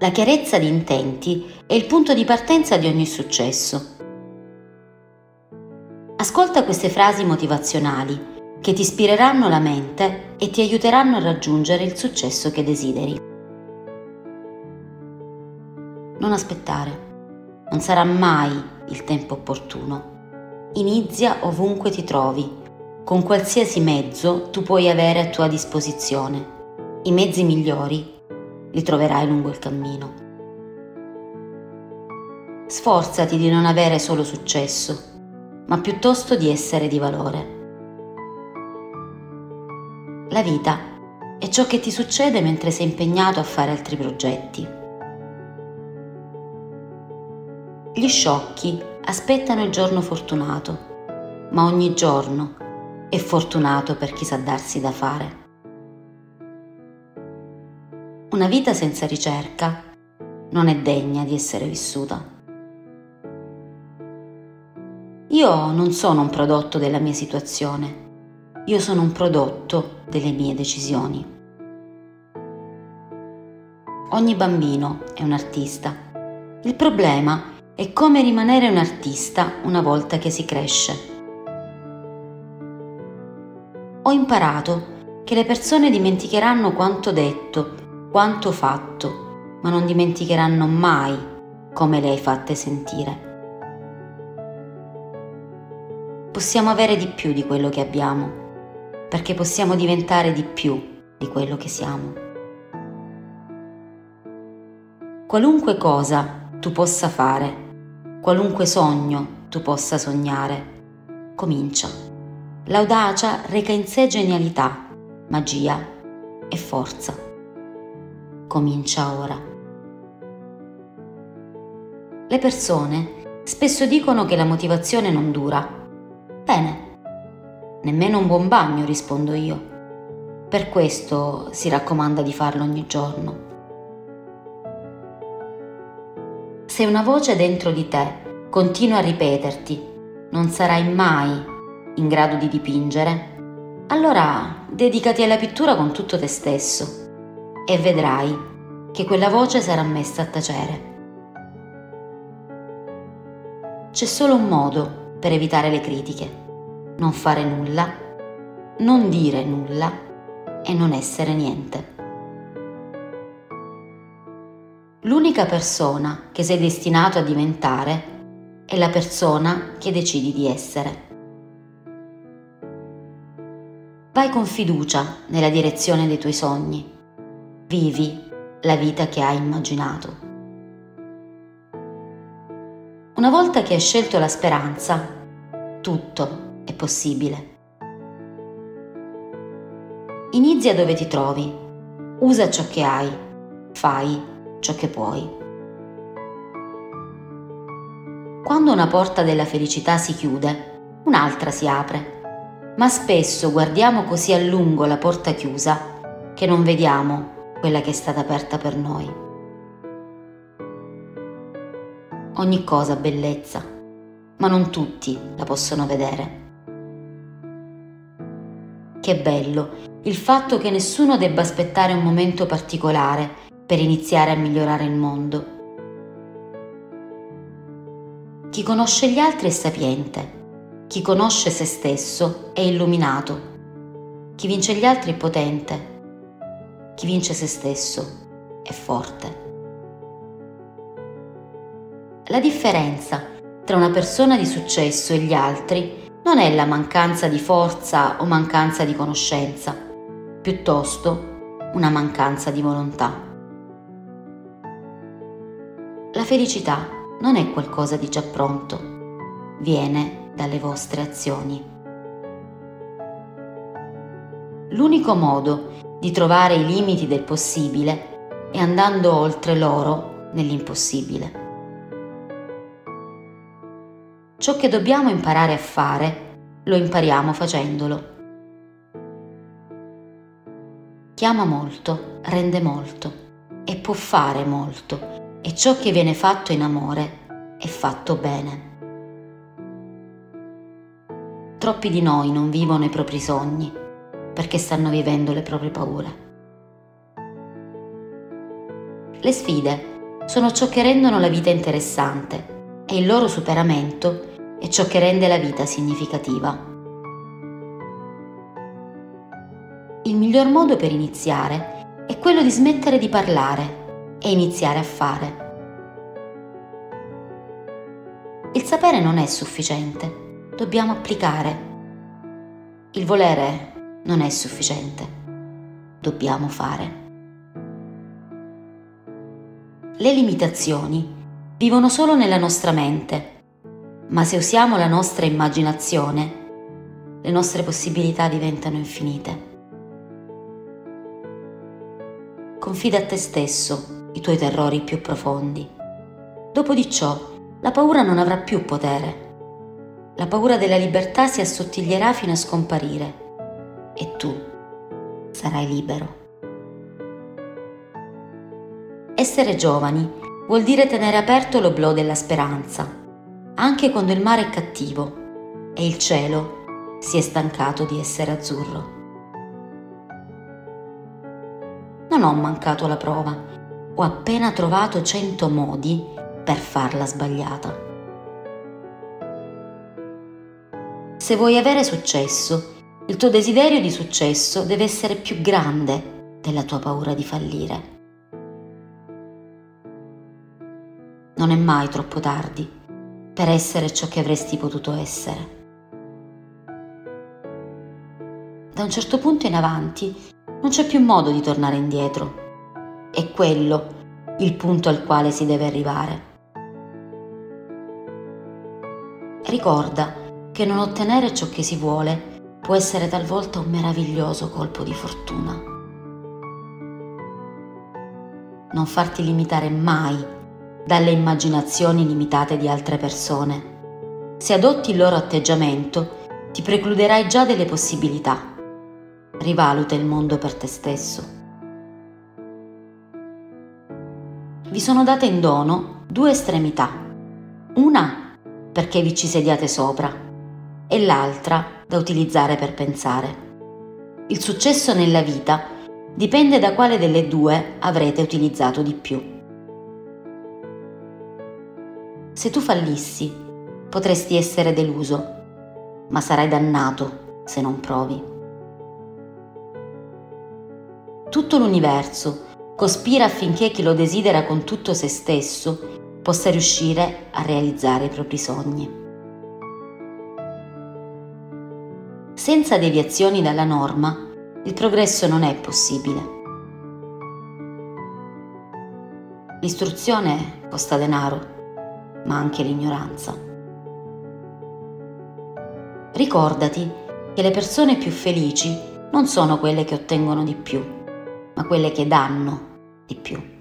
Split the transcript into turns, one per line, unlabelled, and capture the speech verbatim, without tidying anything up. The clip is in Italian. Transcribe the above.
La chiarezza di intenti è il punto di partenza di ogni successo. Ascolta queste frasi motivazionali che ti ispireranno la mente e ti aiuteranno a raggiungere il successo che desideri. Non aspettare. Non sarà mai il tempo opportuno. Inizia ovunque ti trovi. Con qualsiasi mezzo tu puoi avere a tua disposizione. I mezzi migliori li troverai lungo il cammino. Sforzati di non avere solo successo, ma piuttosto di essere di valore. La vita è ciò che ti succede mentre sei impegnato a fare altri progetti. Gli sciocchi aspettano il giorno fortunato, ma ogni giorno è fortunato per chi sa darsi da fare. Una vita senza ricerca non è degna di essere vissuta. Io non sono un prodotto della mia situazione, io sono un prodotto delle mie decisioni. Ogni bambino è un artista. Il problema è come rimanere un artista una volta che si cresce. Ho imparato che le persone dimenticheranno quanto detto, quanto fatto, ma non dimenticheranno mai come le hai fatte sentire. Possiamo avere di più di quello che abbiamo, perché possiamo diventare di più di quello che siamo. Qualunque cosa tu possa fare, qualunque sogno tu possa sognare, comincia. L'audacia reca in sé genialità, magia e forza. Comincia ora. Le persone spesso dicono che la motivazione non dura. Bene, nemmeno un buon bagno, rispondo io. Per questo si raccomanda di farlo ogni giorno. Se una voce dentro di te continua a ripeterti non sarai mai in grado di dipingere, allora dedicati alla pittura con tutto te stesso e vedrai che quella voce sarà messa a tacere. C'è solo un modo per evitare le critiche: non fare nulla, non dire nulla e non essere niente. L'unica persona che sei destinato a diventare è la persona che decidi di essere. Vai con fiducia nella direzione dei tuoi sogni. Vivi la vita che hai immaginato. Una volta che hai scelto la speranza, tutto è possibile. Inizia dove ti trovi, usa ciò che hai, fai ciò che puoi. Quando una porta della felicità si chiude, un'altra si apre. Ma spesso guardiamo così a lungo la porta chiusa che non vediamo quella che è stata aperta per noi. Ogni cosa ha bellezza, ma non tutti la possono vedere. Che bello il fatto che nessuno debba aspettare un momento particolare per iniziare a migliorare il mondo. Chi conosce gli altri è sapiente. Chi conosce se stesso è illuminato. Chi vince gli altri è potente. Chi vince se stesso è forte. La differenza tra una persona di successo e gli altri non è la mancanza di forza o mancanza di conoscenza, piuttosto una mancanza di volontà. La felicità non è qualcosa di già pronto, viene dalle vostre azioni. L'unico modo di trovare i limiti del possibile è andando oltre loro nell'impossibile. Ciò che dobbiamo imparare a fare, lo impariamo facendolo. Chi ama molto, rende molto e può fare molto, e ciò che viene fatto in amore è fatto bene. Troppi di noi non vivono i propri sogni perché stanno vivendo le proprie paure. Le sfide sono ciò che rendono la vita interessante e il loro superamento è ciò che rende la vita significativa. Il miglior modo per iniziare è quello di smettere di parlare e iniziare a fare. Il sapere non è sufficiente, dobbiamo applicare. Il volere non è sufficiente, dobbiamo fare. Le limitazioni vivono solo nella nostra mente, ma se usiamo la nostra immaginazione, le nostre possibilità diventano infinite. Confida a te stesso i tuoi terrori più profondi. Dopo di ciò, la paura non avrà più potere. La paura della libertà si assottiglierà fino a scomparire e tu sarai libero. Essere giovani vuol dire tenere aperto l'oblò della speranza, anche quando il mare è cattivo e il cielo si è stancato di essere azzurro. Non ho mancato la prova, ho appena trovato cento modi per farla sbagliata. Se vuoi avere successo, il tuo desiderio di successo deve essere più grande della tua paura di fallire. Non è mai troppo tardi per essere ciò che avresti potuto essere. Da un certo punto in avanti non c'è più modo di tornare indietro. È quello il punto al quale si deve arrivare. Ricorda che non ottenere ciò che si vuole può essere talvolta un meraviglioso colpo di fortuna. Non farti limitare mai dalle immaginazioni limitate di altre persone. Se adotti il loro atteggiamento, ti precluderai già delle possibilità. Rivaluta il mondo per te stesso. Vi sono date in dono due estremità. Una perché vi ci sediate sopra e l'altra da utilizzare per pensare. Il successo nella vita dipende da quale delle due avrete utilizzato di più. Se tu fallissi, potresti essere deluso, ma sarai dannato se non provi. Tutto l'universo cospira affinché chi lo desidera con tutto se stesso possa riuscire a realizzare i propri sogni. Senza deviazioni dalla norma, il progresso non è possibile. L'istruzione costa denaro, ma anche l'ignoranza. Ricordati che le persone più felici non sono quelle che ottengono di più, ma quelle che danno di più.